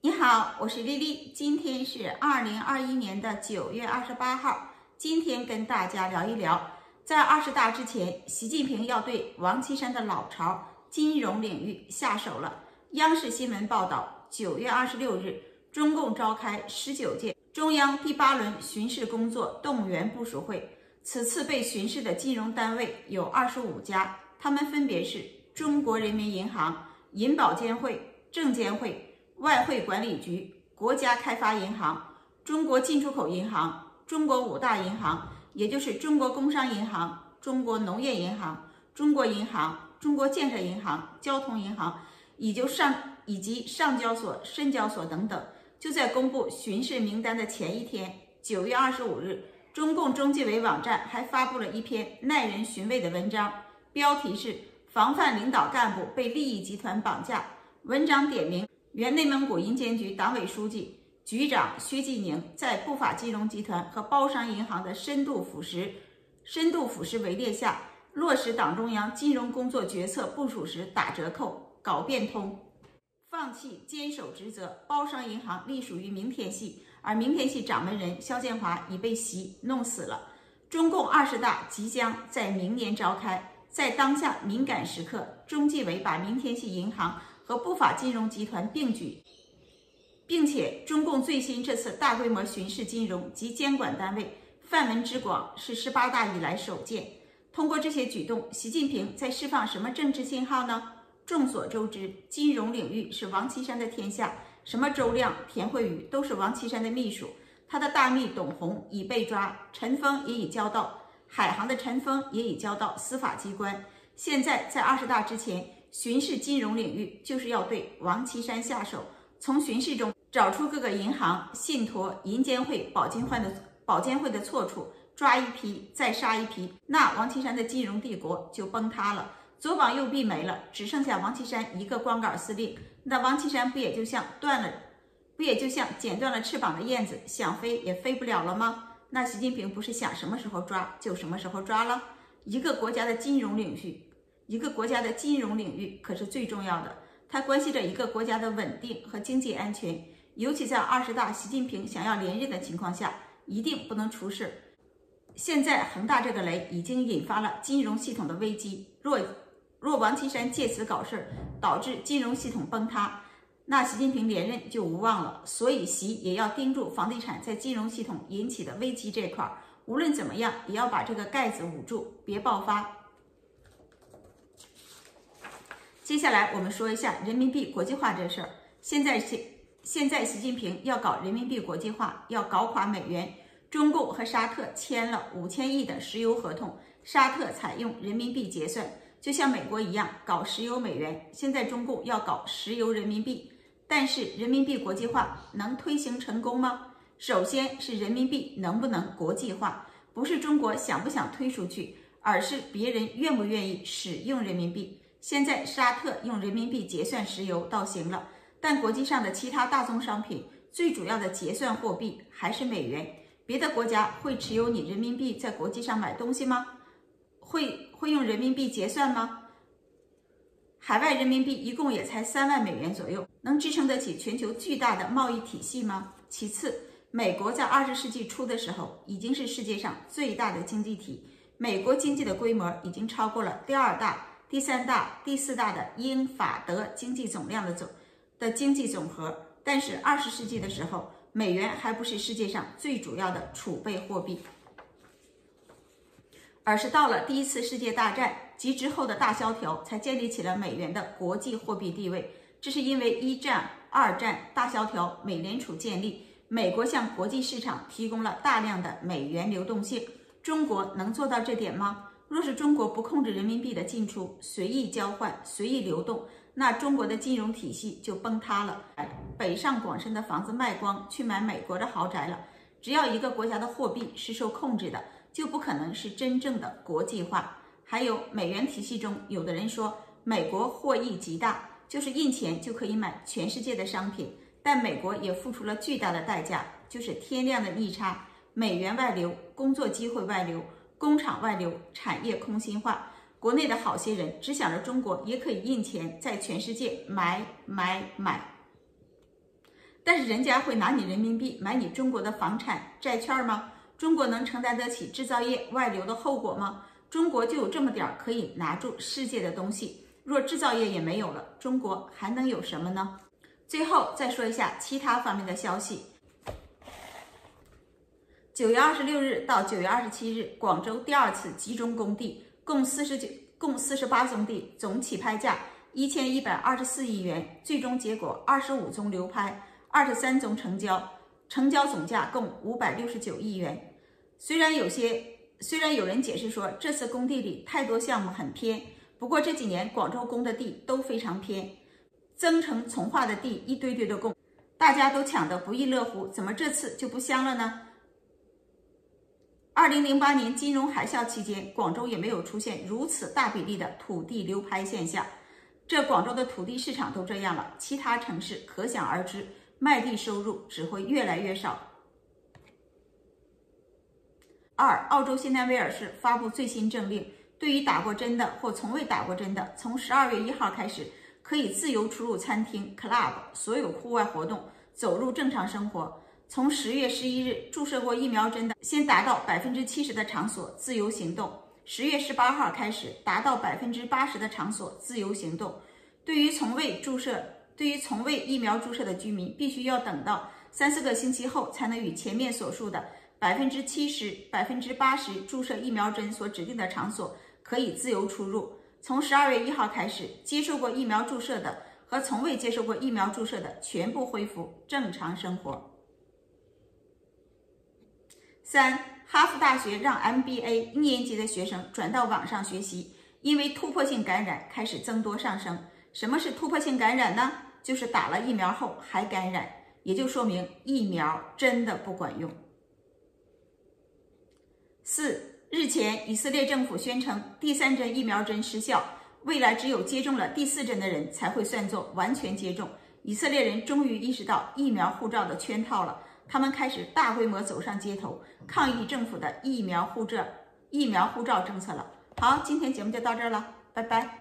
你好，我是丽丽，今天是2021年的9月28号。今天跟大家聊一聊，在20大之前，习近平要对王岐山的老巢金融领域下手了。央视新闻报道，9月26日，中共召开19届中央第8轮巡视工作动员部署会。此次被巡视的金融单位有25家，他们分别是中国人民银行、银保监会、证监会、外汇管理局、国家开发银行、中国进出口银行、中国5大银行，也就是中国工商银行、中国农业银行、中国银行、中国建设银行、交通银行，以及上交所、深交所等等。就在公布巡视名单的前一天，9月25日，中共中纪委网站还发布了一篇耐人寻味的文章，标题是“防范领导干部被利益集团绑架”。文章点名原内蒙古银监局党委书记、局长薛继宁在不法金融集团和包商银行的深度腐蚀围猎下，落实党中央金融工作决策部署时打折扣、搞变通，放弃坚守职责。包商银行隶属于明天系，而明天系掌门人肖建华已被习弄死了。中共20大即将在明年召开，在当下敏感时刻，中纪委把明天系银行和不法金融集团并举，并且中共最新这次大规模巡视金融及监管单位范围之广是18大以来首见。通过这些举动，习近平在释放什么政治信号呢？众所周知，金融领域是王岐山的天下，什么周亮、田慧宇都是王岐山的秘书。他的大秘董洪已被抓，陈峰也已交到海航的陈峰也已交到司法机关。现在在20大之前巡视金融领域，就是要对王岐山下手，从巡视中找出各个银行、信托、银监会、保监会的错处，抓一批再杀一批，那王岐山的金融帝国就崩塌了。左膀右臂没了，只剩下王岐山一个光杆司令，那王岐山不也就像剪断了翅膀的燕子，想飞也飞不了了吗？那习近平不是想什么时候抓就什么时候抓了？一个国家的金融领域可是最重要的，它关系着一个国家的稳定和经济安全。尤其在20大习近平想要连任的情况下，一定不能出事。现在恒大这个雷已经引发了金融系统的危机，若王岐山借此搞事，导致金融系统崩塌，那习近平连任就无望了。所以习也要盯住房地产在金融系统引起的危机这块，无论怎么样也要把这个盖子捂住，别爆发。接下来我们说一下人民币国际化这事儿。现在习近平要搞人民币国际化，要搞垮美元。中共和沙特签了5000亿的石油合同，沙特采用人民币结算，就像美国一样搞石油美元。现在中共要搞石油人民币，但是人民币国际化能推行成功吗？首先是人民币能不能国际化，不是中国想不想推出去，而是别人愿不愿意使用人民币。现在沙特用人民币结算石油倒行了，但国际上的其他大宗商品最主要的结算货币还是美元。别的国家会持有你人民币在国际上买东西吗？会用人民币结算吗？海外人民币一共也才3万美元左右，能支撑得起全球巨大的贸易体系吗？其次，美国在20世纪初的时候已经是世界上最大的经济体，美国经济的规模已经超过了第2大、第3大、第4大的英法德经济总量的经济总和。但是20世纪的时候，美元还不是世界上最主要的储备货币，而是到了第1次世界大战及之后的大萧条才建立起了美元的国际货币地位。这是因为1战、2战、大萧条，美联储建立，美国向国际市场提供了大量的美元流动性。中国能做到这点吗？若是中国不控制人民币的进出，随意交换、随意流动，那中国的金融体系就崩塌了。北上广深的房子卖光去买美国的豪宅了。只要一个国家的货币是受控制的，就不可能是真正的国际化。还有美元体系中，有的人说美国获益极大，就是印钱就可以买全世界的商品，但美国也付出了巨大的代价，就是天量的逆差，美元外流，工作机会外流，工厂外流，产业空心化。国内的好些人只想着中国也可以印钱在全世界买。 但是人家会拿你人民币买你中国的房产债券吗？中国能承担得起制造业外流的后果吗？中国就有这么点儿可以拿住世界的东西，若制造业也没有了，中国还能有什么呢？最后再说一下其他方面的消息。9月26日到9月27日，广州第2次集中供地，共48宗地，总起拍价1124亿元，最终结果25宗流拍，23宗成交，成交总价共569亿元。虽然有人解释说这次供地里太多项目很偏，不过这几年广州供的地都非常偏，增城从化的地一堆堆的供，大家都抢得不亦乐乎，怎么这次就不香了呢？2008年金融海啸期间，广州也没有出现如此大比例的土地流拍现象，这广州的土地市场都这样了，其他城市可想而知，卖地收入只会越来越少。2. 澳洲新南威尔士发布最新政令，对于打过针的或从未打过针的，从12月1号开始，可以自由出入餐厅、club 所有户外活动，走入正常生活。从10月11日，注射过疫苗针的先达到70%的场所自由行动，10月18号开始达到80%的场所自由行动。对于从未疫苗注射的居民，必须要等到3-4个星期后，才能与前面所述的70%、80%注射疫苗针所指定的场所可以自由出入。从12月1号开始，接受过疫苗注射的和从未接受过疫苗注射的全部恢复正常生活。3. 哈佛大学让 MBA 1年级的学生转到网上学习，因为突破性感染开始增多上升。什么是突破性感染呢？就是打了疫苗后还感染，也就说明疫苗真的不管用。4. 日前，以色列政府宣称第3针疫苗针失效，未来只有接种了第4针的人才会算作完全接种。以色列人终于意识到疫苗护照的圈套了，他们开始大规模走上街头，抗议政府的疫苗护照政策了。好，今天节目就到这儿了，拜拜。